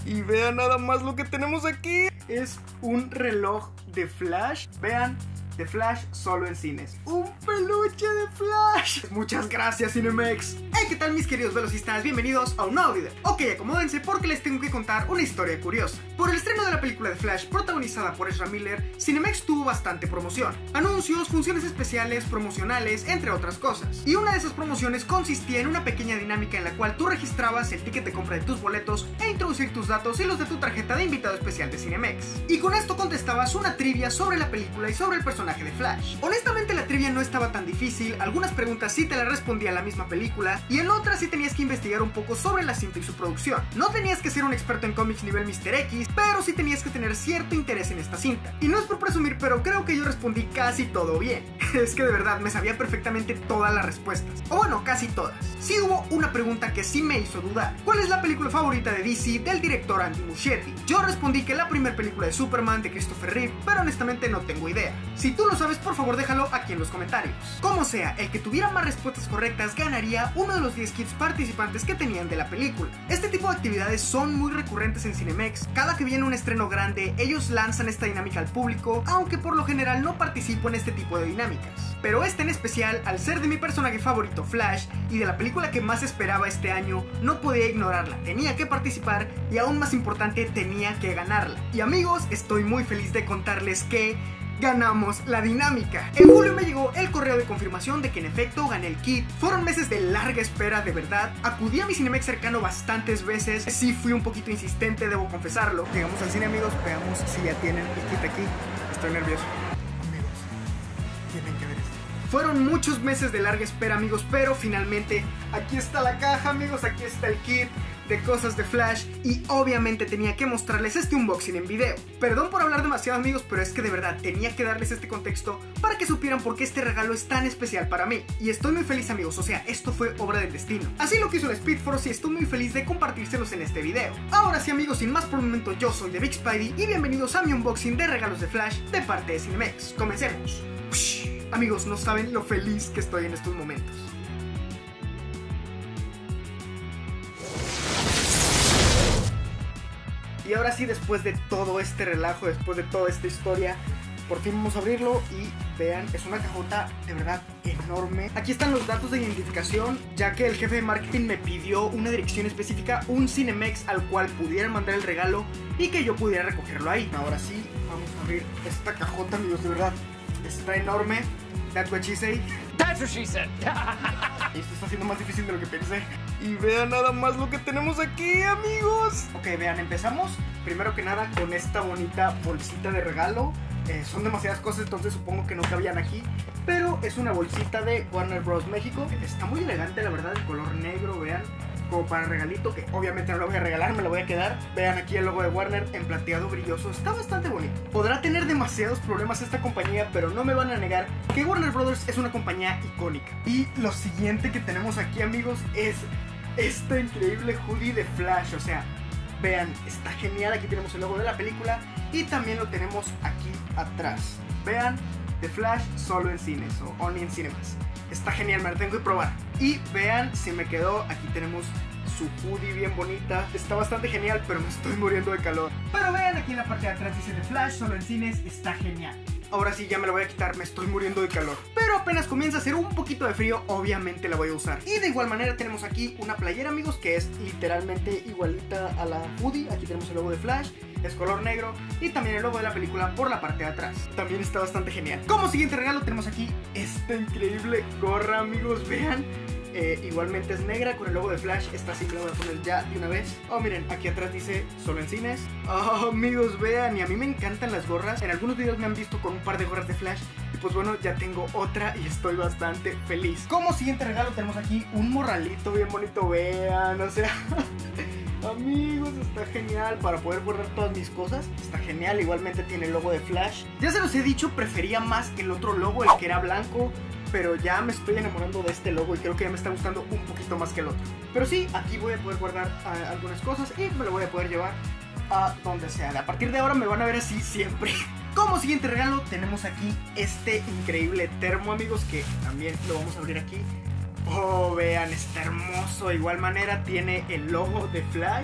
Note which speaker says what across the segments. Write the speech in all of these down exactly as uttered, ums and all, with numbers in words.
Speaker 1: Y vean nada más lo que tenemos aquí. Es un reloj de Flash. Vean, de Flash solo en cines. ¡Un peluche de Flash! Muchas gracias, Cinemex. Hey, ¿qué tal mis queridos velocistas? Bienvenidos a un nuevo video. Ok, acomódense porque les tengo que contar una historia curiosa. Por el estreno de la película de Flash, protagonizada por Ezra Miller, Cinemex tuvo bastante promoción. Anuncios, funciones especiales, promocionales, entre otras cosas. Y una de esas promociones consistía en una pequeña dinámica en la cual tú registrabas el ticket de compra de tus boletos e introducir tus datos y los de tu tarjeta de invitado especial de Cinemex. Y con esto contestabas una trivia sobre la película y sobre el personaje de Flash. Honestamente la trivia no estaba tan difícil, algunas preguntas sí te las respondía la misma película y en otras sí tenías que investigar un poco sobre la cinta y su producción. No tenías que ser un experto en cómics nivel míster X, pero sí tenías que tener cierto interés en esta cinta. Y no es por presumir, pero creo que yo respondí casi todo bien. Es que de verdad me sabía perfectamente todas las respuestas, o bueno, casi todas. Sí hubo una pregunta que sí me hizo dudar. ¿Cuál es la película favorita de D C del director Andy Muschietti? Yo respondí que la primera película de Superman de Christopher Reeve, pero honestamente no tengo idea. Si tú lo sabes, por favor déjalo aquí en los comentarios. Como sea, el que tuviera más respuestas correctas ganaría uno de los diez kits participantes que tenían de la película. Este tipo de actividades son muy recurrentes en Cinemex. Cada que viene un estreno grande, ellos lanzan esta dinámica al público, aunque por lo general no participo en este tipo de dinámicas. Pero esta en especial, al ser de mi personaje favorito Flash y de la película que más esperaba este año, no podía ignorarla, tenía que participar y aún más importante, tenía que ganarla. Y amigos, estoy muy feliz de contarles que ganamos la dinámica. En julio me llegó el correo de confirmación de que en efecto gané el kit. Fueron meses de larga espera, de verdad. Acudí a mi Cinemex cercano bastantes veces. Sí fui un poquito insistente, debo confesarlo. Llegamos al cine, amigos, veamos si ya tienen el kit aquí. Estoy nervioso. Amigos, tienen que ver esto. Fueron muchos meses de larga espera, amigos, pero finalmente aquí está la caja, amigos, aquí está el kit de cosas de Flash y obviamente tenía que mostrarles este unboxing en video. Perdón por hablar demasiado, amigos, pero es que de verdad tenía que darles este contexto para que supieran por qué este regalo es tan especial para mí. Y estoy muy feliz, amigos, o sea, esto fue obra del destino. Así lo quiso la Speed Force y estoy muy feliz de compartírselos en este video. Ahora sí, amigos, sin más por el momento, yo soy The Big Spidey y bienvenidos a mi unboxing de regalos de Flash de parte de Cinemex. Comencemos. Ush. Amigos, no saben lo feliz que estoy en estos momentos. Y ahora sí, después de todo este relajo, después de toda esta historia, por fin vamos a abrirlo y vean, es una cajota de verdad enorme. Aquí están los datos de identificación, ya que el jefe de marketing me pidió una dirección específica, un Cinemex al cual pudiera mandar el regalo y que yo pudiera recogerlo ahí. Ahora sí, vamos a abrir esta cajota, amigos, de verdad. Está enorme. That's what she said.
Speaker 2: That's what she said.
Speaker 1: Esto está siendo más difícil de lo que pensé. Y vean nada más lo que tenemos aquí, amigos. Ok, vean, empezamos primero que nada con esta bonita bolsita de regalo. eh, Son demasiadas cosas, entonces supongo que no cabían aquí, pero es una bolsita de Warner Bros. México. Está muy elegante, la verdad, el color negro, vean, como para regalito, que obviamente no lo voy a regalar, me lo voy a quedar. Vean aquí el logo de Warner en plateado brilloso, está bastante bonito. Podrá tener demasiados problemas esta compañía, pero no me van a negar que Warner Brothers es una compañía icónica. Y lo siguiente que tenemos aquí, amigos, es esta increíble hoodie de Flash. O sea, vean, está genial, aquí tenemos el logo de la película y también lo tenemos aquí atrás. Vean, de Flash solo en cines o only en cinemas. Está genial, me la tengo que probar. Y vean si me quedó, aquí tenemos su hoodie bien bonita. Está bastante genial, pero me estoy muriendo de calor. Pero vean, aquí en la parte de atrás dice de Flash solo en cines, está genial. Ahora sí ya me la voy a quitar, me estoy muriendo de calor. Pero apenas comienza a hacer un poquito de frío, obviamente la voy a usar. Y de igual manera tenemos aquí una playera, amigos, que es literalmente igualita a la hoodie. Aquí tenemos el logo de Flash, es color negro, y también el logo de la película por la parte de atrás. También está bastante genial. Como siguiente regalo tenemos aquí esta increíble gorra, amigos, vean. Eh, igualmente es negra con el logo de Flash. Esta sí me la voy a poner ya de una vez. Oh, miren, aquí atrás dice solo en cines. Oh, amigos, vean, y a mí me encantan las gorras. En algunos videos me han visto con un par de gorras de Flash y pues bueno, ya tengo otra y estoy bastante feliz. Como siguiente regalo tenemos aquí un morralito bien bonito, vean, o sea amigos, está genial para poder guardar todas mis cosas. Está genial, igualmente tiene el logo de Flash. Ya se los he dicho, prefería más el otro logo, el que era blanco, pero ya me estoy enamorando de este logo y creo que ya me está gustando un poquito más que el otro. Pero sí, aquí voy a poder guardar uh, algunas cosas y me lo voy a poder llevar a donde sea. A partir de ahora me van a ver así siempre. Como siguiente regalo tenemos aquí este increíble termo, amigos, que también lo vamos a abrir aquí. Oh, vean, está hermoso. De igual manera tiene el logo de Flash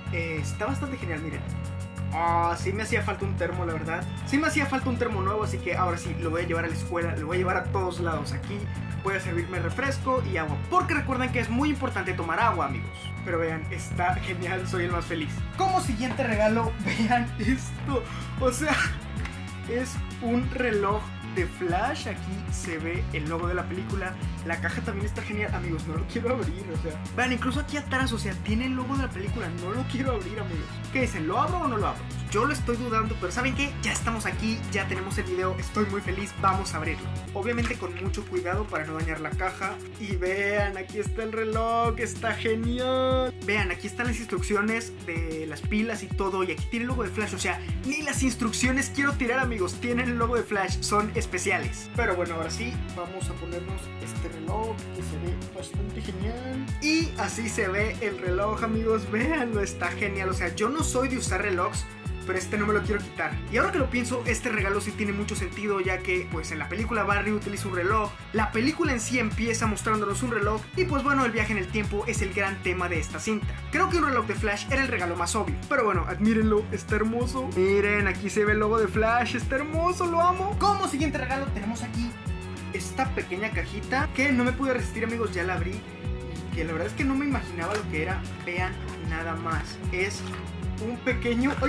Speaker 1: eh, está bastante genial, miren. Ah, oh, sí me hacía falta un termo, la verdad. Sí me hacía falta un termo nuevo, así que ahora sí, lo voy a llevar a la escuela, lo voy a llevar a todos lados. Aquí voy a servirme refresco y agua, porque recuerden que es muy importante tomar agua, amigos. Pero vean, está genial, soy el más feliz. Como siguiente regalo, vean esto. O sea, es un reloj de Flash. Aquí se ve el logo de la película. La caja también está genial, amigos, no lo quiero abrir, o sea. Vean, incluso aquí atrás, o sea, tiene el logo de la película. No lo quiero abrir, amigos. ¿Qué dicen? ¿Lo abro o no lo abro? Yo lo estoy dudando, pero ¿saben qué? Ya estamos aquí, ya tenemos el video, estoy muy feliz, vamos a abrirlo. Obviamente con mucho cuidado para no dañar la caja. Y vean, aquí está el reloj, está genial. Vean, aquí están las instrucciones de las pilas y todo. Y aquí tiene el logo de Flash, o sea, ni las instrucciones quiero tirar, amigos. Tienen el logo de Flash, son especiales. Pero bueno, ahora sí, vamos a ponernos este reloj que se ve bastante genial. Y así se ve el reloj, amigos, véanlo, está genial. O sea, yo no soy de usar relojes, pero este no me lo quiero quitar. Y ahora que lo pienso, este regalo sí tiene mucho sentido, ya que pues en la película Barry utiliza un reloj, la película en sí empieza mostrándonos un reloj, y pues bueno, el viaje en el tiempo es el gran tema de esta cinta. Creo que un reloj de Flash era el regalo más obvio, pero bueno, admírenlo, está hermoso. Miren, aquí se ve el logo de Flash, está hermoso, lo amo. Como siguiente regalo tenemos aquí esta pequeña cajita que no me pude resistir, amigos, ya la abrí, que la verdad es que no me imaginaba lo que era. Vean nada más, es un pequeño... ¡Ay!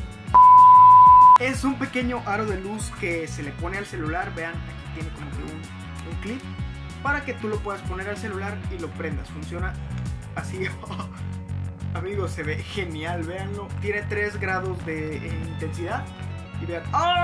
Speaker 1: Es un pequeño aro de luz que se le pone al celular. Vean, aquí tiene como que un, un clip para que tú lo puedas poner al celular y lo prendas. Funciona así. Amigos, se ve genial, véanlo. Tiene tres grados de eh, intensidad. Y vean.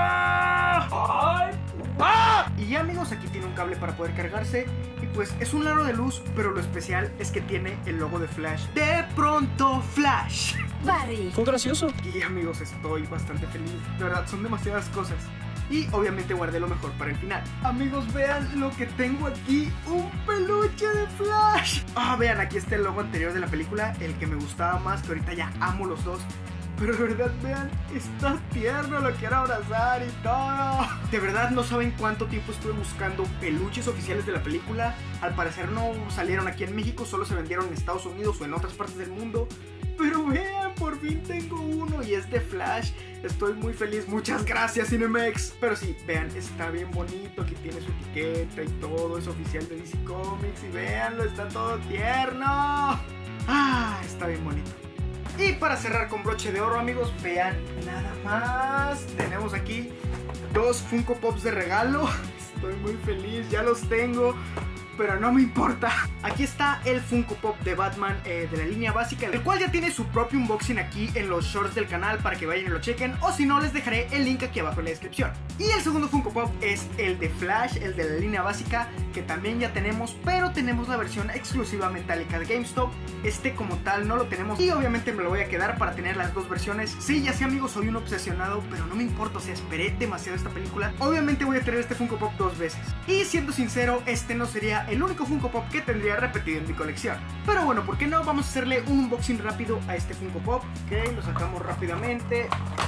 Speaker 1: ¡Ah! ¡Ah! Y ya, amigos, aquí tiene un cable para poder cargarse. Y pues es un aro de luz, pero lo especial es que tiene el logo de Flash. De pronto Flash.
Speaker 2: Barry.
Speaker 3: Fue gracioso.
Speaker 1: Y amigos, estoy bastante feliz. De verdad, son demasiadas cosas. Y obviamente guardé lo mejor para el final. Amigos, vean lo que tengo aquí. Un peluche de Flash. Ah, vean, aquí está el logo anterior de la película, el que me gustaba más, que ahorita ya amo los dos. Pero de verdad, vean, está tierno, lo quiero abrazar y todo. De verdad, no saben cuánto tiempo estuve buscando peluches oficiales de la película. Al parecer no salieron aquí en México, solo se vendieron en Estados Unidos o en otras partes del mundo. Pero vean, por fin tengo uno y es de Flash. Estoy muy feliz, muchas gracias Cinemex. Pero sí, vean, está bien bonito. Aquí tiene su etiqueta y todo, es oficial de D C Comics. Y veanlo, está todo tierno. Ah, está bien bonito. Y para cerrar con broche de oro, amigos, vean nada más. Tenemos aquí dos Funko Pops de regalo. Estoy muy feliz, ya los tengo, pero no me importa. Aquí está el Funko Pop de Batman eh, de la línea básica, el cual ya tiene su propio unboxing aquí en los shorts del canal para que vayan y lo chequen, o si no les dejaré el link aquí abajo en la descripción. Y el segundo Funko Pop es el de Flash, el de la línea básica, que también ya tenemos, pero tenemos la versión exclusiva metálica de GameStop. Este como tal no lo tenemos y obviamente me lo voy a quedar para tener las dos versiones. Sí, ya sé, amigos, soy un obsesionado, pero no me importa, o sea, esperé demasiado esta película. Obviamente voy a tener este Funko Pop dos veces. Y siendo sincero, este no sería el único Funko Pop que tendría repetido en mi colección. Pero bueno, ¿por qué no? Vamos a hacerle un unboxing rápido a este Funko Pop. Ok, lo sacamos rápidamente.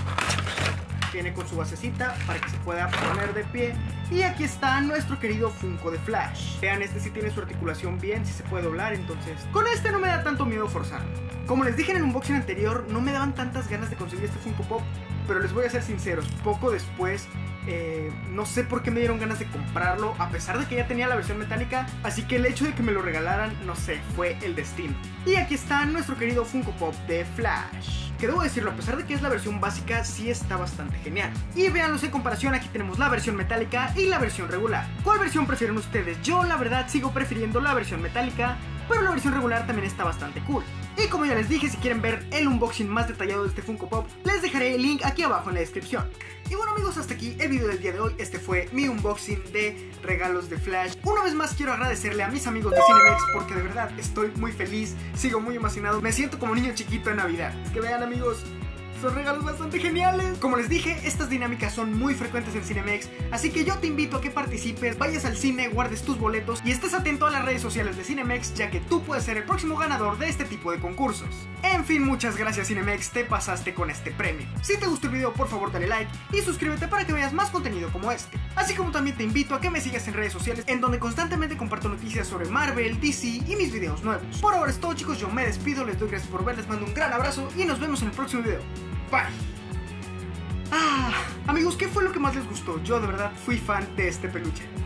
Speaker 1: Viene con su basecita para que se pueda poner de pie. Y aquí está nuestro querido Funko de Flash. Vean, este sí tiene su articulación bien, sí se puede doblar, entonces con este no me da tanto miedo forzarlo. Como les dije en el unboxing anterior, no me daban tantas ganas de conseguir este Funko Pop, pero les voy a ser sinceros, poco después eh, no sé por qué me dieron ganas de comprarlo, a pesar de que ya tenía la versión metálica. Así que el hecho de que me lo regalaran, no sé, fue el destino. Y aquí está nuestro querido Funko Pop de Flash, que debo decirlo, a pesar de que es la versión básica, sí está bastante genial. Y véanlos en comparación, aquí tenemos la versión metálica y la versión regular. ¿Cuál versión prefieren ustedes? Yo la verdad sigo prefiriendo la versión metálica, pero la versión regular también está bastante cool. Y como ya les dije, si quieren ver el unboxing más detallado de este Funko Pop, les dejaré el link aquí abajo en la descripción. Y bueno, amigos, hasta aquí el video del día de hoy. Este fue mi unboxing de regalos de Flash. Una vez más quiero agradecerle a mis amigos de Cinemex, porque de verdad estoy muy feliz, sigo muy emocionado, me siento como niño chiquito en Navidad. Es que vean, amigos, son regalos bastante geniales. Como les dije, estas dinámicas son muy frecuentes en Cinemex, así que yo te invito a que participes, vayas al cine, guardes tus boletos y estés atento a las redes sociales de Cinemex, ya que tú puedes ser el próximo ganador de este tipo de concursos. En fin, muchas gracias Cinemex, te pasaste con este premio. Si te gustó el video, por favor dale like y suscríbete para que veas más contenido como este. Así como también te invito a que me sigas en redes sociales, en donde constantemente comparto noticias sobre Marvel, D C y mis videos nuevos. Por ahora es todo, chicos, yo me despido, les doy gracias por ver, les mando un gran abrazo y nos vemos en el próximo video. Bye. Ah, amigos, ¿qué fue lo que más les gustó? Yo de verdad fui fan de este peluche.